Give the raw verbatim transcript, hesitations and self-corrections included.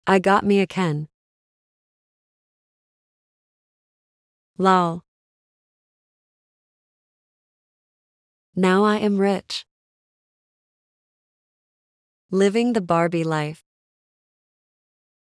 I got me a Ken. Lol. Now I am rich. Living the Barbie life.